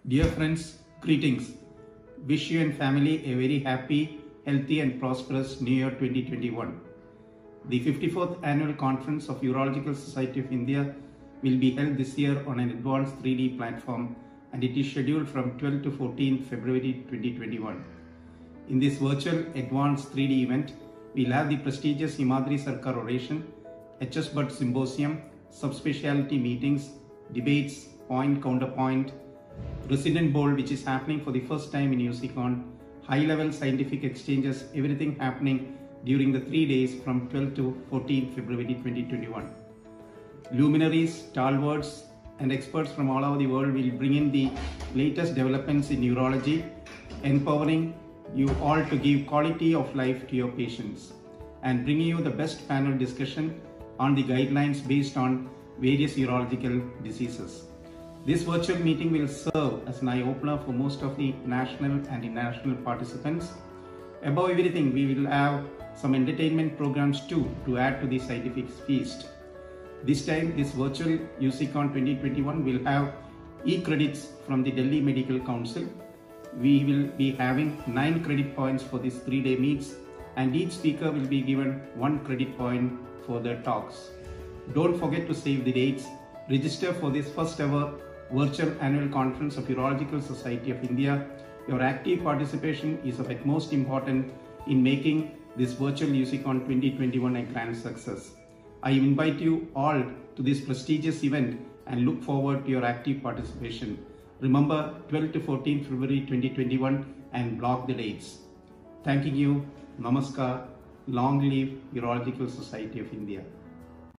Dear friends, greetings. Wish you and family a very happy, healthy and prosperous New Year 2021. The 54th Annual Conference of Urological Society of India will be held this year on an advanced 3D platform, and it is scheduled from 12 to 14 February 2021. In this virtual advanced 3D event, we'll have the prestigious Himadri Sarkar Oration, HS Bhatt Symposium, subspecialty meetings, debates, point counterpoint, Resident Bowl, which is happening for the first time in UCCon, high-level scientific exchanges, everything happening during the 3 days from 12 to 14 February 2021. Luminaries, stalwarts and experts from all over the world will bring in the latest developments in urology, empowering you all to give quality of life to your patients and bringing you the best panel discussion on the guidelines based on various urological diseases. This virtual meeting will serve as an eye-opener for most of the national and international participants. Above everything, we will have some entertainment programs too to add to the scientific feast. This time, this virtual UCCon 2021 will have e-credits from the Delhi Medical Council. We will be having 9 credit points for these 3-day meets, and each speaker will be given 1 credit point for their talks. Don't forget to save the dates. Register for this first ever virtual annual conference of Urological Society of India. Your active participation is of utmost importance in making this virtual UCCon 2021 a grand success. I invite you all to this prestigious event and look forward to your active participation. Remember 12 to 14 February 2021 and block the dates. Thanking you. Namaskar. Long live Urological Society of India.